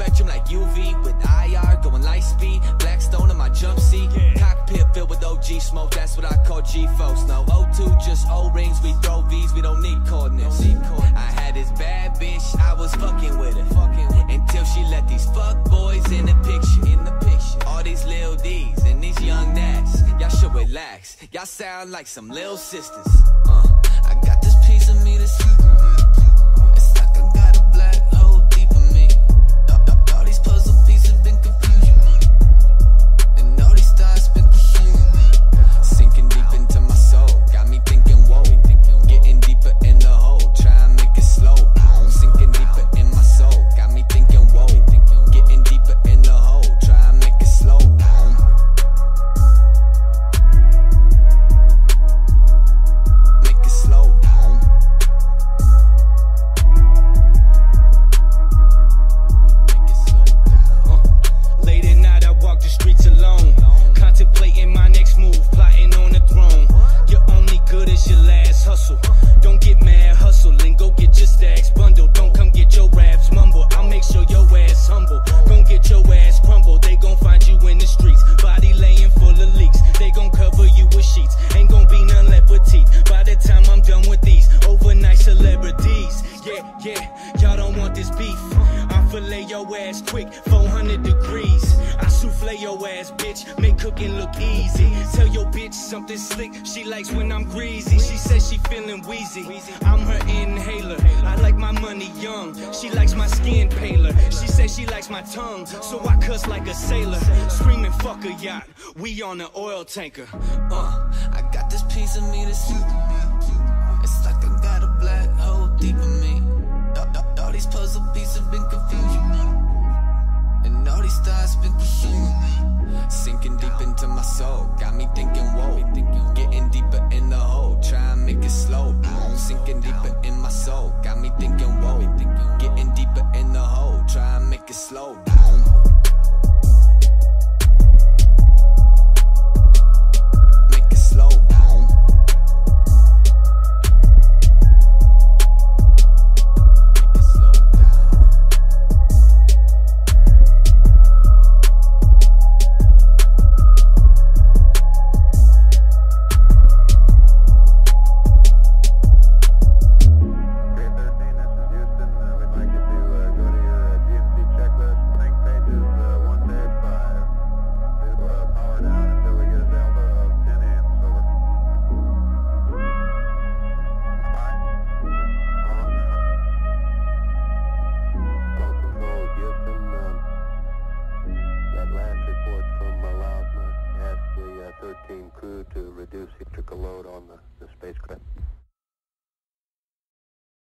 spectrum like UV with IR going light speed. Blackstone in my jump seat. Cockpit filled with OG smoke, that's what I call G-Folks. No O2, just O-rings, we throw V's, we don't need coordinates. I had this bad bitch, I was fucking with her, until she let these fuck boys in the picture. All these lil D's and these young Nats, y'all should relax, y'all sound like some lil sisters. I got this piece of me that's it's like I got a black hole deep in me. All these puzzle pieces been confusing me, and all these stars been consuming me. Sinking deep into my soul, got me thinking, whoa. Getting deeper in the hole, try and make it slow. Sinking deeper in my soul, got me thinking, whoa. Getting deeper in the hole, try and make it slow. Make it slow down. Make it slow down. Late at night I walk the streets alone, contemplating my next move, plotting on the throne. You're only good as your last hustle. Don't get mad, hustle and go get your stacks bundled. Don't come get your raps mumble, I'll make sure your ass humble. Gon' get your ass crumble, they gon' find you in the streets. Body laying full of leaks, they gon' cover you with sheets. Ain't gon' be none left but teeth by the time I'm done with these overnight celebrities. Yeah, y'all don't want this beef. I fillet your ass quick, 400 degrees. I souffle your ass, bitch, make cooking look easy. Tell your bitch something slick, she likes when I'm greasy. She says she feeling wheezy, I'm her inhaler. I like my money young, she likes my skin paler. She says she likes my tongue, so I cuss like a sailor. Screaming fuck a yacht, we on an oil tanker. I got this piece of me that's it's like I got a black hole deep in me. All these puzzle pieces been confusing me, and all these stars been consuming me. Sinking deep into my soul, got me thinking, whoa. Getting deeper in the hole, try and make it slow. Sinking deeper in my soul, got me thinking, whoa. Getting deeper in the hole, try and make it slow down. Make it slow down. Make it slow down. Crew to reduce electrical load on the